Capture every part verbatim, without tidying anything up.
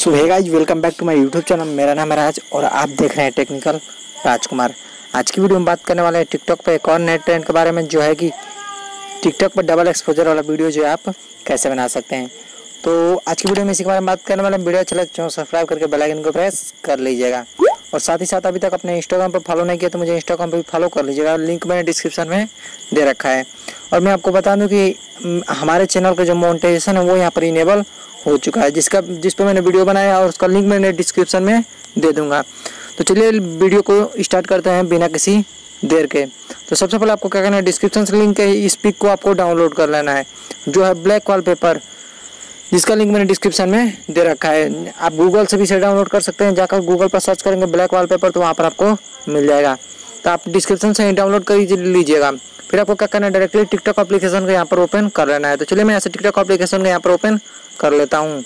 So hey guys, welcome back to my YouTube channel. मेरा नाम है राज और आप देख रहे हैं टेक्निकल राजकुमार। आज की वीडियो में बात करने वाले हैं टिकटॉक पे एक और नए ट्रेंड के बारे में, जो है कि टिकटॉक पर डबल एक्सपोजर वाला वीडियो जो है आप कैसे बना सकते हैं। तो आज की वीडियो में इसी के बारे में बात करने वाले हैं। वीडियो अच्छा लगे तो सब्सक्राइब करके बेल आइकन को प्रेस कर लीजिएगा और साथ ही साथ अभी तक अपने इंस्टाग्राम पर फॉलो नहीं किया तो मुझे इंस्टाग्राम पर भी फॉलो कर लीजिएगा। लिंक मैंने डिस्क्रिप्शन में दे रखा है। और मैं आपको बता दूं कि हमारे चैनल का जो मोनेटाइजेशन है वो यहाँ पर इनेबल हो चुका है, जिसका जिस पर मैंने वीडियो बनाया और उसका लिंक मैंने डिस्क्रिप्शन में दे दूंगा। तो चलिए वीडियो को स्टार्ट करते हैं बिना किसी देर के। तो सबसे पहले आपको क्या करना है, डिस्क्रिप्शन से लिंक है, इस पिक को आपको डाउनलोड कर लेना है, जो है ब्लैक वॉलपेपर, जिसका लिंक मैंने डिस्क्रिप्शन में दे रखा है। आप गूगल से भी इसे डाउनलोड कर सकते हैं। जाकर गूगल पर सर्च करेंगे ब्लैक वॉलपेपर तो वहाँ पर आपको मिल जाएगा। तो आप डिस्क्रिप्शन से ही डाउनलोड कर लीजिएगा। फिर आपको क्या करना है, डायरेक्टली टिकटॉक एप्लीकेशन को यहाँ पर ओपन कर लेना है। तो चलिए मैं ऐसे टिकटॉक एप्लीकेशन को यहाँ पर ओपन कर लेता हूँ।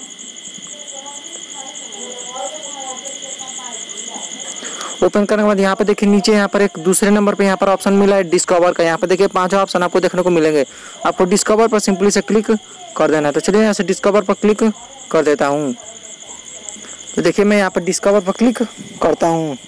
ओपन करने के बाद यहाँ पे देखिए नीचे यहाँ पर एक दूसरे नंबर पे यहाँ पर ऑप्शन मिला है डिस्कवर का। यहाँ पे देखिए पांचों ऑप्शन आपको देखने को मिलेंगे। आपको डिस्कवर पर सिंपली से क्लिक कर देना है। तो चलिए यहाँ से डिस्कवर पर क्लिक कर देता हूँ। तो देखिए मैं यहाँ पर डिस्कवर पर क्लिक करता हूँ।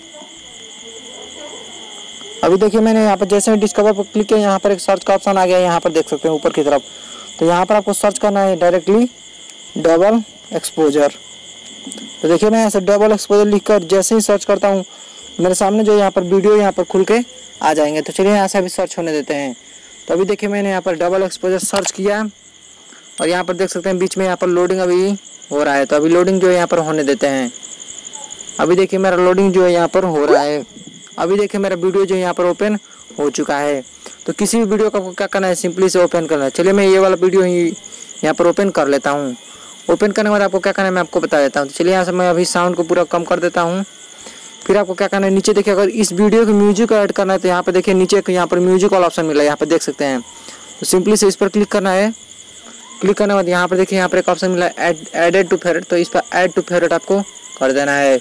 अभी देखिए मैंने यहाँ पर जैसे डिस्कवर पर क्लिक किया, यहाँ पर एक सर्च का ऑप्शन आ गया है, यहाँ पर देख सकते हैं ऊपर की तरफ। तो यहाँ पर आपको सर्च करना है डायरेक्टली डबल एक्सपोजर। तो देखिए मैं ऐसे डबल एक्सपोजर लिखकर जैसे ही सर्च करता हूँ, मेरे सामने जो यहाँ पर वीडियो यहाँ पर खुल के आ जाएंगे। तो चलिए यहाँ से अभी सर्च होने देते हैं। तो अभी देखिए मैंने यहाँ पर डबल एक्सपोजर सर्च किया और यहाँ पर देख सकते हैं बीच में यहाँ पर लोडिंग अभी हो रहा है। तो अभी लोडिंग जो है यहाँ पर होने देते हैं। अभी देखिए मेरा लोडिंग जो है यहाँ पर हो रहा है। अभी देखिए मेरा वीडियो जो यहाँ पर ओपन हो चुका है। तो किसी भी वीडियो का क्या करना है, सिंपली से ओपन करना है। चलिए मैं ये वाला वीडियो ही यहाँ पर ओपन कर लेता हूँ। ओपन करने के बाद आपको क्या करना है मैं आपको बता देता हूँ। तो चलिए यहाँ से मैं अभी साउंड को पूरा कम कर देता हूँ। फिर आपको क्या करना है, नीचे देखिए अगर इस वीडियो की म्यूजिक ऐड करना है तो यहाँ पे देखिए नीचे यहाँ पर म्यूजिक वाला ऑप्शन मिला है, यहाँ पे देख सकते हैं। तो सिंपली से इस पर क्लिक करना है। क्लिक करने के बाद यहाँ पर देखिए यहाँ पर एक ऑप्शन मिला है एडेड टू फेवरेट। तो इस पर ऐड टू फेवरेट आपको कर देना है।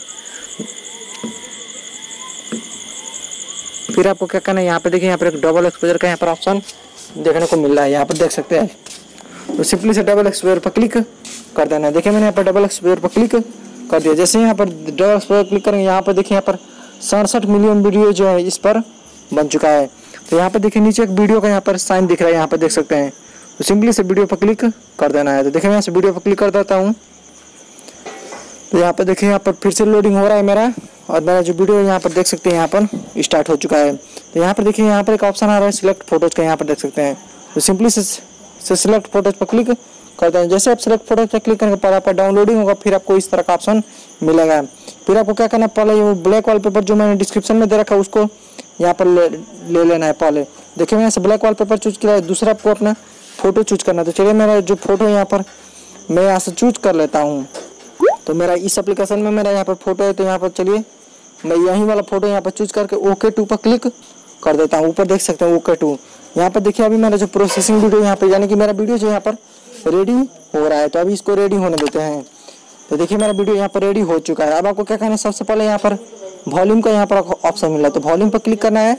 फिर आपको क्या करना है, यहाँ पे देखिए यहाँ पर एक डबल एक्सपोजर का यहाँ पर ऑप्शन देखने को मिल रहा है, यहाँ पर देख सकते हैं। तो सिंपली से डबल एक्सपोजर पर क्लिक कर देना है। देखिए मैंने यहाँ पर डबल एक्सपोजर पर क्लिक कर दिया। जैसे यहाँ पर डबल एक्सपोजर क्लिक करेंगे, यहाँ पर देखिए यहाँ पर सड़सठ मिलियन वीडियो जो है इस पर बन चुका है। तो यहाँ पर देखिए नीचे एक वीडियो का यहाँ पर साइन दिख रहा है, यहाँ पर देख सकते हैं। तो सिंपली से वीडियो पर क्लिक कर देना है। तो देखिए मैं यहाँ से वीडियो पर क्लिक कर देता हूँ। तो यहाँ पर देखिए यहाँ पर फिर से लोडिंग हो रहा है मेरा, और मेरा जो वीडियो यहाँ पर देख सकते हैं यहाँ पर स्टार्ट हो चुका है। तो यहाँ पर देखिए यहाँ पर एक ऑप्शन आ रहा है सिलेक्ट फोटोज का, यहाँ पर देख सकते हैं। तो सिंपली से, से सिलेक्ट फोटोज पर क्लिक करते हैं। जैसे आप सिलेक्ट फोटोज पर क्लिक करने के बाद आपका डाउनलोडिंग होगा, फिर आपको इस तरह का ऑप्शन मिलेगा। फिर आपको क्या करना है, पहले वो ब्लैक वॉलपेपर जो मैंने डिस्क्रिप्शन में दे रखा है उसको यहाँ पर ले, ले लेना है। पहले देखिए मैं यहाँ से ब्लैक वॉलपेपर चूज किया है। दूसरा आपको अपना फोटो चूज करना है। तो चलिए मेरा जो फोटो यहाँ पर मैं यहाँ से चूज कर लेता हूँ। तो मेरा इस एप्लीकेशन में मेरा यहाँ पर फोटो है। तो यहाँ पर चलिए मैं यही वाला फोटो यहाँ पर चूज करके ओके टू पर क्लिक कर देता हूँ। ऊपर देख सकते हैं ओके टू। यहाँ पर देखिए अभी मेरा जो प्रोसेसिंग वीडियो यहाँ पर, यानी कि मेरा वीडियो जो यहाँ पर रेडी हो रहा है। तो अभी इसको रेडी होने देते हैं। तो देखिए मेरा वीडियो यहाँ पर रेडी हो चुका है। अब आपको क्या करना है, सबसे पहले यहाँ पर वॉल्यूम का यहाँ पर ऑप्शन मिला है। तो वॉल्यूम पर क्लिक करना है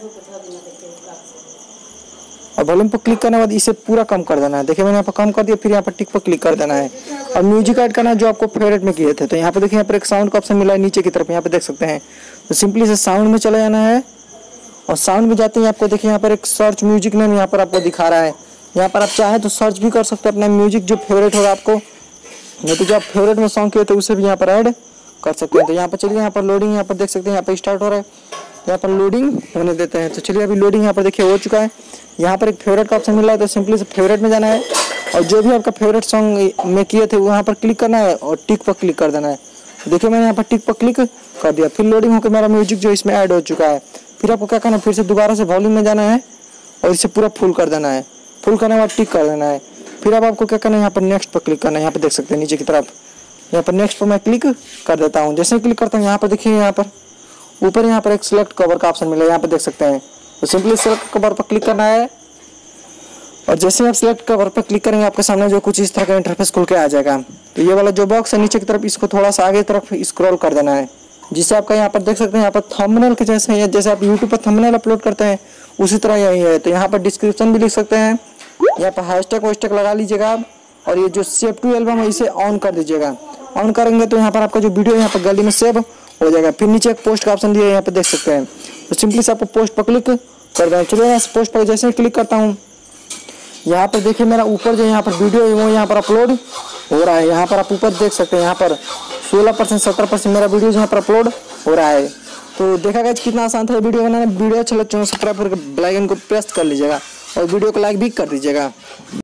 और वॉल्यूम पर क्लिक करने के बाद इसे पूरा कम कर देना है। देखिए मैंने यहाँ पर कम कर दिया। फिर यहाँ पर टिक पर क्लिक कर देना है और म्यूजिक ऐड करना है जो आपको फेवरेट में किए थे। तो यहाँ पर देखिए यहाँ पर एक साउंड का ऑप्शन मिला है नीचे की तरफ, यहाँ पे देख सकते हैं। तो सिंपली से साउंड में चले जाना है और साउंड में जाते ही आपको देखिए यहाँ पर एक सर्च म्यूजिक नेम यहाँ पर आपको दिखा रहा है। यहाँ पर आप चाहें तो सर्च भी कर सकते हैं अपना म्यूजिक जो फेवरेट होगा आपको, नहीं तो जो आप फेवरेट में सॉन्ग किए थे उसे भी यहाँ पर ऐड कर सकते हैं। तो यहाँ पर चलिए यहाँ पर लोडिंग यहाँ पर देख सकते हैं, यहाँ पर स्टार्ट हो रहा है। यहाँ पर लोडिंग होने देते हैं। तो चलिए अभी लोडिंग यहाँ पर देखिए हो चुका है। यहाँ पर एक फेवरेट का ऑप्शन मिल रहा है। तो सिंपली से फेवरेट में जाना है और जो भी आपका फेवरेट सॉन्ग में किए थे वहाँ पर क्लिक करना है और टिक पर क्लिक कर देना है। तो देखिए मैंने यहाँ पर टिक पर क्लिक कर दिया। फिर लोडिंग होकर मेरा म्यूजिक जो इसमें ऐड हो चुका है। फिर आपको क्या करना है, फिर से दोबारा से वॉल्यूम में जाना है और इसे पूरा फुल कर देना है। फुल करने के बाद टिक कर देना है। फिर अब आपको क्या करना है, यहाँ पर नेक्स्ट पर क्लिक करना है। यहाँ पर देख सकते हैं नीचे की तरफ, यहाँ पर नेक्स्ट पर मैं क्लिक कर देता हूँ। जैसे क्लिक करता हूँ यहाँ पर देखिए यहाँ पर ऊपर यहाँ पर एक सिलेक्ट कवर का ऑप्शन मिला है, यहाँ पर देख सकते हैं। तो सिंपली सिलेक्ट कवर पर क्लिक करना है और जैसे आप सिलेक्ट कवर पर क्लिक करेंगे आपके सामने जो कुछ इस तरह का इंटरफेस खुल के आ जाएगा। तो ये वाला जो बॉक्स है नीचे की तरफ, इसको थोड़ा सा आगे तरफ स्क्रॉल कर देना है, जिससे आपका यहाँ पर देख सकते हैं यहाँ पर थंबनेल के जैसे है, जैसे आप यूट्यूब पर थंबनेल अपलोड करते हैं उसी तरह यही है। तो यहाँ पर डिस्क्रिप्शन भी लिख सकते हैं, यहाँ पर हैशटैग वैशटैग लगा लीजिएगा आप, और ये जो सेव टू एल्बम है इसे ऑन कर दीजिएगा। ऑन करेंगे तो यहाँ पर आपका जो वीडियो यहाँ पर गैलरी में सेव हो जाएगा। फिर नीचे एक पोस्ट का ऑप्शन दिया है, यहाँ पर देख सकते हैं। तो सिंपली से आपको पोस्ट पर क्लिक कर देना। चलिए यहाँ से पोस्ट पर जैसे ही क्लिक करता हूँ, यहाँ पर देखिए मेरा ऊपर जो यहाँ पर वीडियो है वो यहाँ पर अपलोड हो रहा है। यहाँ पर आप ऊपर देख सकते हैं, यहाँ पर सोलह परसेंट सत्रह परसेंट मेरा वीडियो यहाँ पर अपलोड हो रहा है। तो देखा गया कितना आसान था वीडियो बनाना। वीडियो अच्छा लगे तो सब्सक्राइब करके बेल आइकन को प्रेस कर लीजिएगा और वीडियो को लाइक भी कर दीजिएगा।